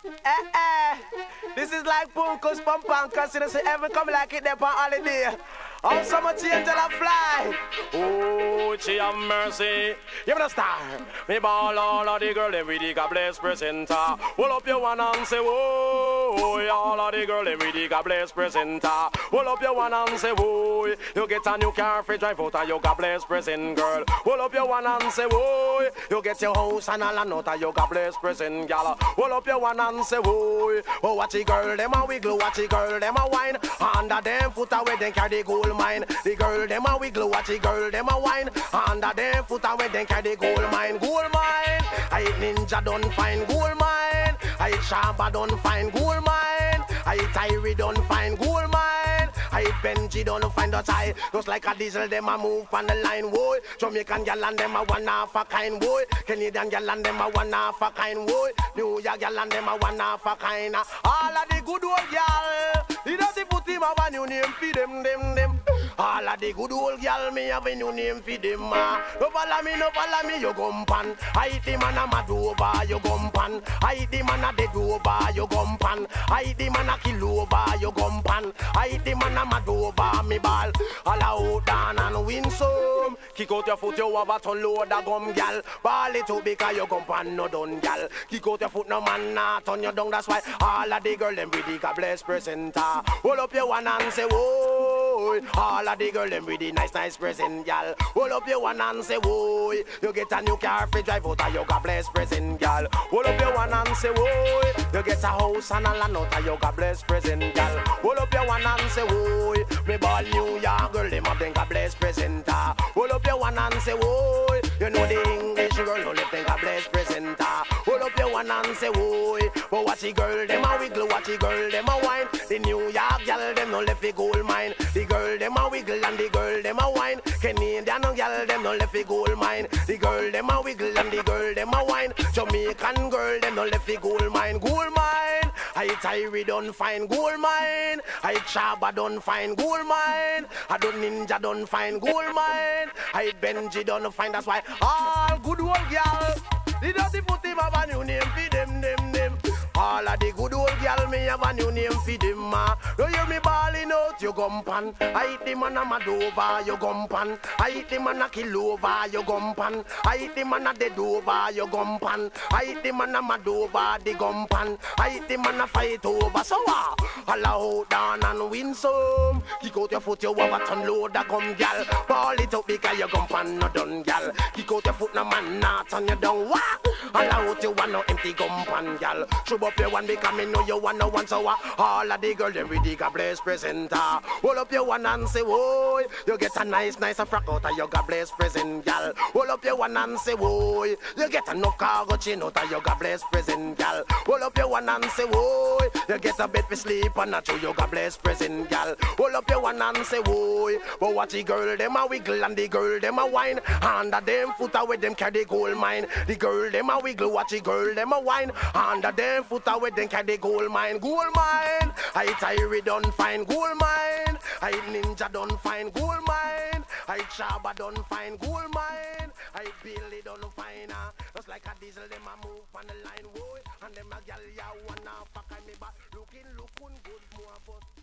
This is like Punkus Pumpankas, you know, see every come like it there on holiday. Oh, summer change and I fly. Oh, she have mercy. Give me the star. Me ball all of the girl every day, God bless presenter. Hold up your one and say, whoa. All of the girl every day, God bless presenter. Hold up your one and say, whoa. You get a new car for drive out and you God bless present girl. Hold up your one and say, whoa. You get your house and all and out and you God bless present gal. Hold up your one and say, whoa. Oh, watch the girl, them a wiggle, watch the girl, them a wine. Under them foot away, then carry the gold mine. The girl, them a wiggle, watch the girl, them a wine. Under them foot away, then carry the gold mine. Gold mine. I ninja don't find gold mine. I Shabba don't find gold mine. I Tyree don't find gold mine. I Benji don't find the tie. Just like a diesel, them a move on the line, boy. Jamaican gal and them a one half a kind, boy. Canadian gal and them a one half a kind, boy. New York gal and them a one half a kind. All of the good old gal, he doesn't put him a one new name for them. All of the good old gal, me have a new name for them. No follow me, you gumpan. I hit him and a mad over, you gumpan. I hit him and a dead over, you gumpan. I hit him and a kill over, you gumpan. I hit him and a mad over, me ball. All out down and win some. Kick out your foot, you have a ton load of gum, gal. Ball it up because you gumpan no done, gal. Kick out your foot, no man, not turn you down, that's why all of the girl, them with the God bless presenter. Hold up your one and say, whoa. All of the girl, them with the nice present, gal. Hold up your one and say, whoa. You get a new car for drive out of your God bless present, gal. Hold up your one and say, whoa. You get a house and a land out of your God bless present, gal. Hold up your one and say, whoa. Me ball New York girl, them have them God bless presenter. Hold up your one and say, whoa. You know the English girl, no let them God bless presenter. Hold up your one and say, whoa. But watch the girl, them a wiggle, watch the girl, them a wine. The New York gal, them no left the gold mine. The girl, them a wiggle and the girl, them a wine. Canadian gal, them no left the gold mine. The girl, them a wiggle and the girl, them a wine. Jamaican girl, them no left the gold mine. Gold mine. I Tyree don't find gold mine. I Shabba don't find gold mine. I don't ninja don't find gold mine. I Benji don't find, that's why all good old gal, they don't put him have a new name for them. All of the good old gal, me have a new name for them. Don't hear me balling out, you gumpan. I hit him and a mad over, you gumpan. I hit him and a kill over, you gumpan. I hit him and a dead over, you gumpan. I hit him and a mad over, the gumpan. I hit him and a fight over, so all out down and win some. Kick out your foot, you have a ton load of gum, gal. Ball it up because you gumpan no done, gal. Kick out your foot, no man, not on you down, wah. All out you want no empty gumpan, gal. Shove up your one because me know you want no one, so all of the girls them with the God bless presenter. Hold up your one and say, whoa. You get a nice frock out of your God bless present, gal. Hold up your one and say, whoa. You get enough cargo chain out of your God bless present, gal. Hold up your one and say, whoa. You get a bed for sleep and not your God bless present, gal. Hold up your one and say, whoa. But watch the girl them a wiggle and the girl them a wine. Under them foot away them carry gold mine. The girl them a wiggle, watch the girl them a wine. Under them foot away them carry gold mine. Gold mine. I Tyree don't find gold mine. I ninja don't find gold mine. I Shabba don't find gold mine. I Billy don't find her. Just like a diesel them a move on the line, boy. And them a gal ya wanna fuck me back. Looking good more but